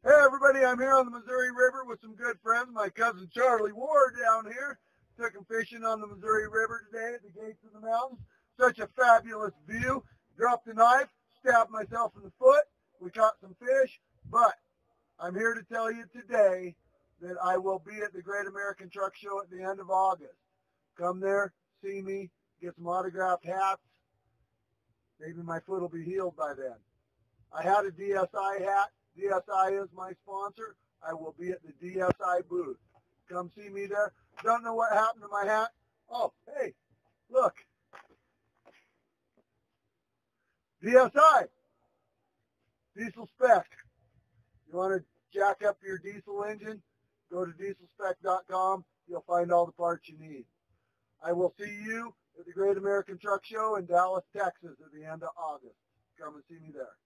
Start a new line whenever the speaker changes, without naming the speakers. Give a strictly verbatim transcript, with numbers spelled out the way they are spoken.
Hey everybody, I'm here on the Missouri River with some good friends. My cousin Charlie Ward down here. Took him fishing on the Missouri River today at the gates of the mountains. Such a fabulous view. Dropped a knife, stabbed myself in the foot. We caught some fish, but I'm here to tell you today that I will be at the Great American Truck Show at the end of August. Come there, see me, get some autographed hats. Maybe my foot will be healed by then. I had a D S I hat. D S I is my sponsor. I will be at the D S I booth. Come see me there. Don't know what happened to my hat. Oh, hey, look. D S I, diesel spec. You want to jack up your diesel engine? Go to diesel spec dot com. You'll find all the parts you need. I will see you at the Great American Truck Show in Dallas, Texas at the end of August. Come and see me there.